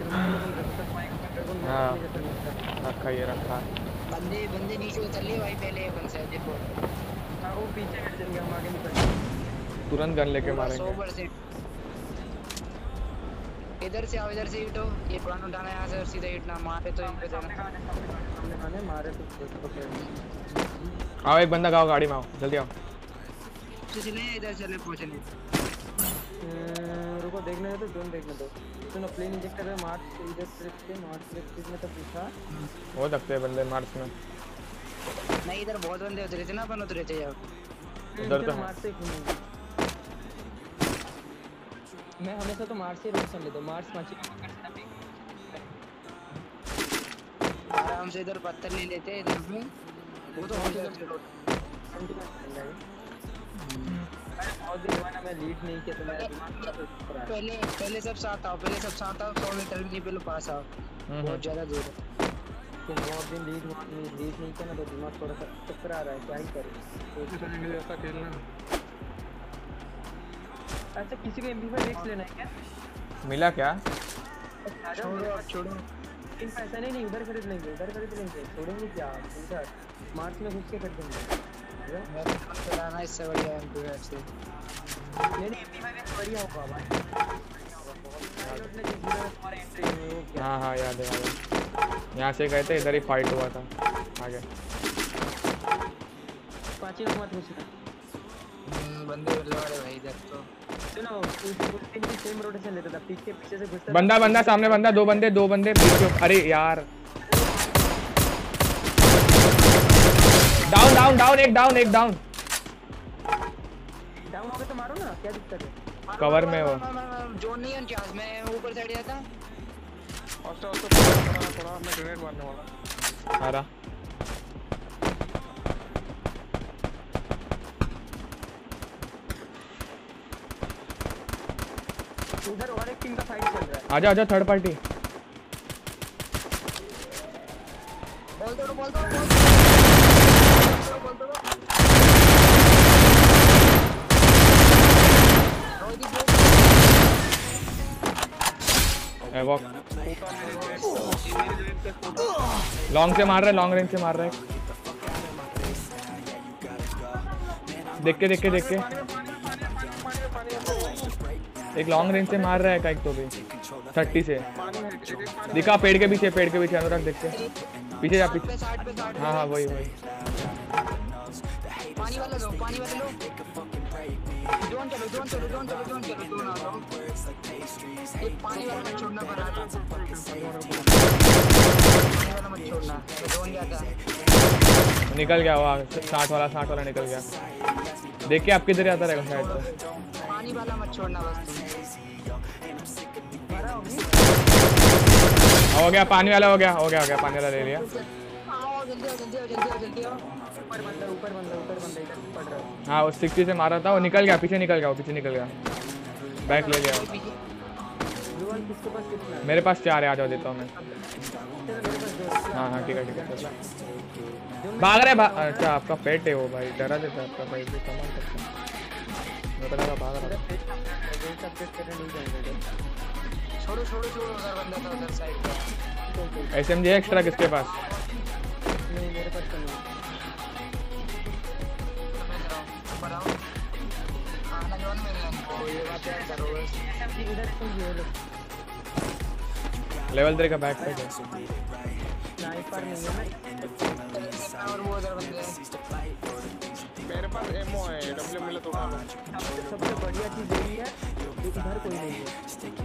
हाँ रखा, ये रखा। बंदे बंदे नीचे उतर लिए भाई पहले अपन से देखो। हाँ वो पीछे हट जाएंगे, हम आगे निकल तुरंत गन लेके पूरा मारेंगे। 100%। इधर से आओ, इधर से हिट हो, ये प्लान उठाना है यहाँ से और सीधा हिटना, मारे तो इन पे देना। सामने खाने मारे तो आओ एक बंदा गाओ, गाड़ी में आओ, जल्दी आओ। चले इधर चले पहुंचने। रुको देखने दो, जोन देखने दो। सुनो प्लेन इंजेक्टर है मार्च इधर से, मार्च में तो पूछा हो सकते हैं बंदे मार्च में। नहीं इधर बहुत बंदे उतरे थे ना, अपन उतरे थे यार। उधर तो मार्च से मैं हमेशा तो मार्च से रोड लेता हूँ, मार्च 5 आराम से इधर पत्थर ले लेते हैं इधर में, वो तो हो जाएगा। बहुत दिन हुआ ना मैं लीड नहीं किया, तो मैं पहले सब साथ आओ, पहले सब साथ आओ, 100 मीटर नहीं पहले पास आओ, बहुत ज्यादा दूर है। तो बहुत दिन लीड नहीं किया ना, तो दिमाग थोड़ा सा चक्कर आ रहा है, क्या ही करें। ऐसा खेलना। अच्छा किसी को MP5 रिक्स लेना है क्या? मिला क्या? छोड़ो इन पैसा नहीं उधर खरीद लेंगे, छोड़ेंगे क्या उधर मार्च में घुस के खरीद देंगे। चलाना इससे बढ़िया MP5 से। नहीं MP5 बढ़िया होगा भाई। हाँ याद है। यहाँ से गए थे, इधर ही फाइट हुआ था आगे। पांची लोग मत घुसना, बंदे लड़े भाई इधर तो। सुनो उस सेम रोटेशन लेता था, पीछे से घुसता। बंदा सामने, बंदा दो बंदे पीछे। अरे यार डाउन एक डाउन हो गया तो मारो ना, क्या दिक्कत है? कवर में वो जोन नहीं है चांस, मैं ऊपर साइड गया था। थोड़ा मैं ग्रेनेड मारने वाला। आ रहा उधर और एक टीम का फाइट चल रहा है। आजा थर्ड पार्टी। बोल दो लॉन्ग से मार रहा है, लॉन्ग रेंज से मार रहा है। देख के एक लॉन्ग रेंज से मार रहा है काइक तो भी 30 से। दिखा पेड़ के पीछे अनुराग देख के पीछे जा पीछे। हाँ वही पानी वाला लो जोन चलो एक पानी वाला मत छोड़ना, मत छोड़ना। जोन गया था, निकल गया वहाँ 60 वाला निकल गया। देख के आपके इधर आता रहेगा शायद तो। पानी वाला मत छोड़ना बस। हो गया पानी वाला, हो गया पानी वाला ले लिया। जल्दी ऊपर बंदा इधर पड़ रहा है। हाँ वो 60 से मारा था, वो निकल गया पीछे निकल गया। बैक ले लिया। किसके पास कितना है? मेरे पास 4 है, आ जाओ देता हूँ मैं। हाँ ठीक है। भाग रहे अच्छा आपका पेट है वो भाई, डरा देता है आपका भाई, भी कमाल करता है। मैं पता भाग रहा था। छोड़ो उधर बंदा था उधर साइड पे। SMG एक्स्ट्रा किसके पास? नहीं मेरे पास तो नहीं। खाना जोन में नहीं, ये बात है करो बस। इधर लेवल 3 का बैक पैक है। स्नाइपर नहीं है और वो उधर बंदे मेरे पास एमओ है, डब्ल्यू मिला तो उठा लो। सबसे बढ़िया चीज यही है कि इधर कोई नहीं है।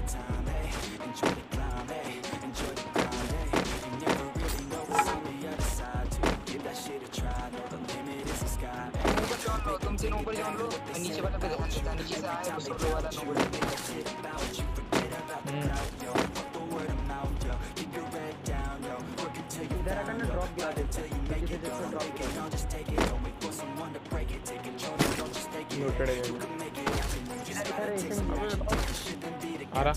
तुम तीनों ऊपर जान लो, नीचे वाला पे ध्यान देता, नीचे से आया सोलो वाला नोबल। इधर आकर ना ड्रॉप गिरा देते हैं, नोटेड है आ रहा।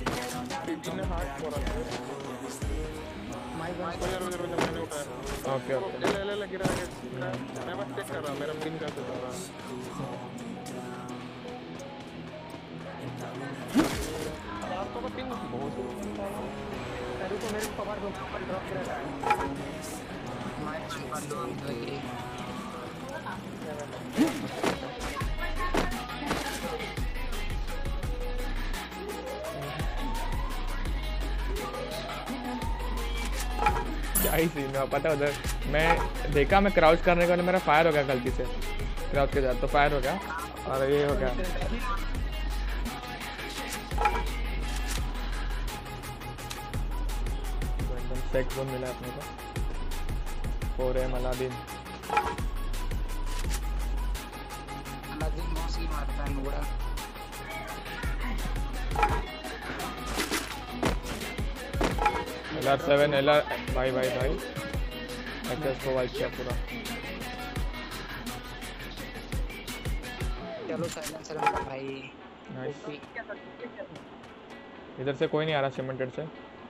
मैंने उठाया। ओके ले गिरा। मैं बस चेक कर रहा, मेरा पिन कैसे कर रहा आपको पिन बहुत मेरे को कवर ड्रॉप कर रहा है माइनस कर दो हम तो ये क्या ही सीन है पता है उधर मैं देखा मैं क्राउच करने के बाद मेरा फायर हो गया गलती से क्राउच के साथ तो फायर हो गया और ये हो गया एकदम सेक्स वन मिला अपने को 4M अलादीन मौसी मारता है नुबड़ा LR7 LR भाई एक्सेस को वाइप किया पूरा चलो साइलेंसर भाई नाइस इधर से कोई नहीं आ रहा सीमेंटेड से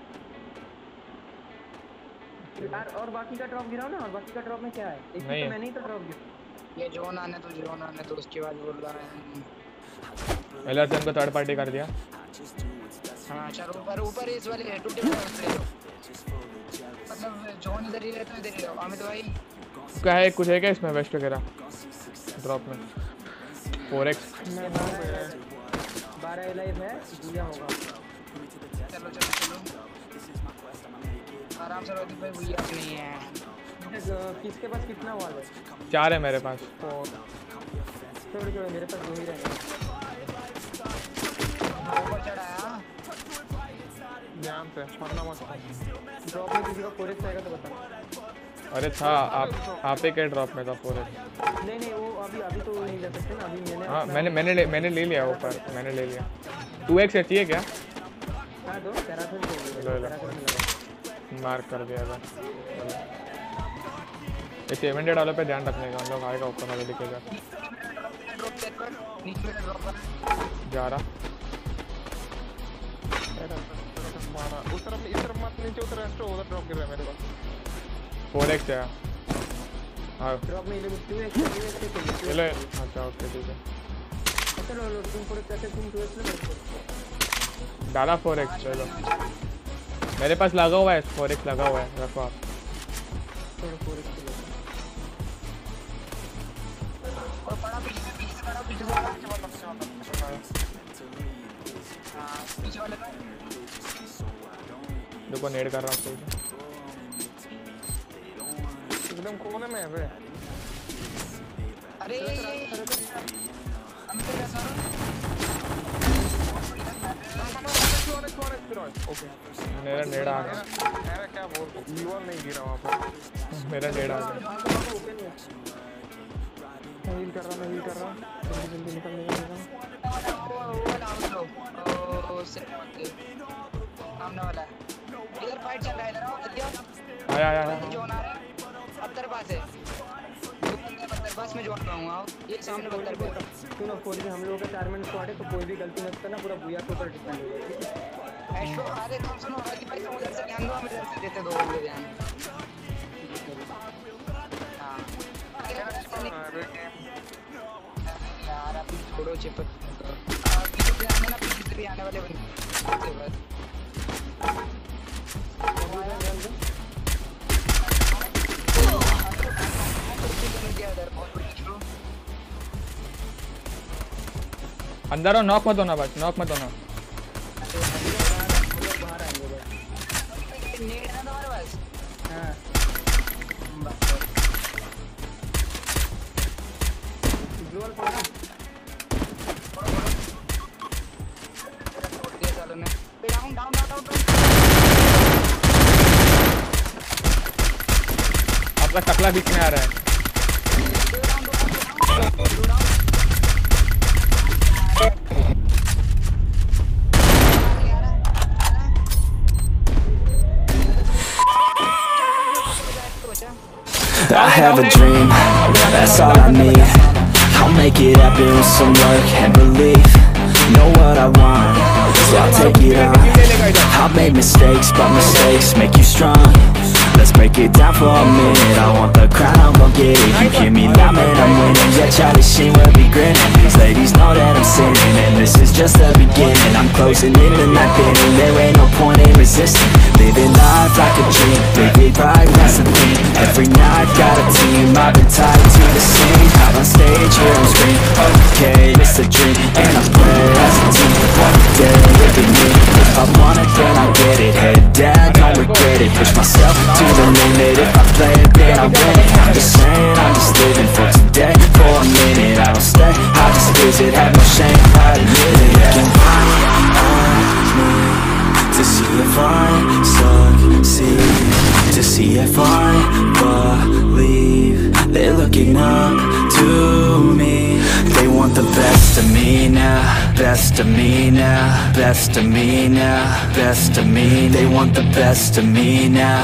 यार और बाकी का ड्रॉप गिराओ ना और बाकी का ड्रॉप में क्या है एक नहीं तो है। मैंने ही तो ड्रॉप गिरा ये जोन आने तो उसके बाद बोल रहा है LR7 को थर्ड पार्टी कर दिया हाँ चलो ऊपर इस वाले टूटे हुए मतलब जोन इधर ही रहता है इधर ही रहो अमित भाई क्या है कुछ है क्या इसमें वेस्ट वगैरह ड्रॉप में 4x मैं 12 लाइव है दिया होगा चलो आराम से रोटी भाई भैया नहीं है किसके पास कितना वॉल है 4 है मेरे पास छोड़ मेरे पास 2 ही रहेंगे ऊपर चढ़ाया ध्यान से पढ़ना मत ड्रॉप में किसी का 4x आएगा तो बता अरे था आप ही के ड्रॉप में था 4x नहीं वो अभी तो नहीं जा सकते ना अभी हाँ मैंने ले लिया ऊपर मैंने ले लिया 2x है चाहिए क्या हाँ दो पैराशूट चाहिए लो। मार्क कर दिया था इस 700 वाले पे ध्यान रखने का हम लोग आएगा ऊपर वाले दिखेगा ड्रॉप चेक कर नीचे ड्रॉप कर जा रहा मारा उस तरफ इस तरफ मत नीचे उतर रेस्ट उधर ड्रॉप गिर रहा है मेरे पास 4x है हाँ ड्रॉप में 2x चाहिए चलो अच्छा ओके ठीक है चलो तुम 4x करके तुम 2x ले डाला 4x चलो मेरे पास लगा हुआ है 4x लगा हुआ है रखो आप थोड़ा 4x और बड़ा पीछे वाले देखो नेड कर रहा हूँ एकदम कोने में है बे अरे ओके मेरा नेड आ गया अरे क्या बोल लीवर नहीं गिरा वहाँ पर मेरा नेड आ गया मैं हील कर रहा जल्दी निकलने सामने वाला है इधर फाइट चल रहा है इधर आओ जल्दी आओ आया जोन आ रहा है पत्थर पास है पत्थर पास में जोन पाऊंगा आओ ये सामने पत्थर पे सुनो फोर हम लोगों का 4 मिनट स्क्वाड है तो कोई भी गलती मत करना पूरा बुया के ऊपर डिपेंड हो जाए ऐशो अरे तुम सुनो अरे भाई तुम उधर से ध्यान दो हम इधर से देते दो बंदे ध्यान हां यार अभी छोड़ो चिपक पीछे से आने ना पीछे से भी आने वाले बंदे बस अंदर हो नॉक मत होना बस नॉक मत होना बाहर आएंगे बस नेट है तुम्हारे पास हां ग्लोबल पड़ा दे चलो ने डाउन आपका टकला बीच में आ रहा है I have a dream, that's all I need. I'll make it happen with some work and belief. Know what I want, so I'll take it on. I've made mistakes, but mistakes make you strong. Let's break it down for a minute. I want the crown, I'm gon' get it. You hear me loud, man, I'm winning. Yeah, Charlie Sheen will be grinning. These ladies know that I'm sinning, and this is just the beginning. I'm closing in the night inning. There ain't no point in resisting. Living life every night. Got a team, I've been tied to the scene. Out on stage, hear them scream, okay, it's a dream. And I pray as a team, one day it be me. If I want it, then I get it. Head down, don't regret it. Push myself to the limit. If I play it, then I win it. I'm just saying, I'm just living for today. For a minute, I don't stay, I just visit. Have no shame, I admit it. Looking right at me to see if I succeed, to see if I believe. They're looking up to me. They want the best of me now, best of me now, best of me now, best of me. They want the best of me now,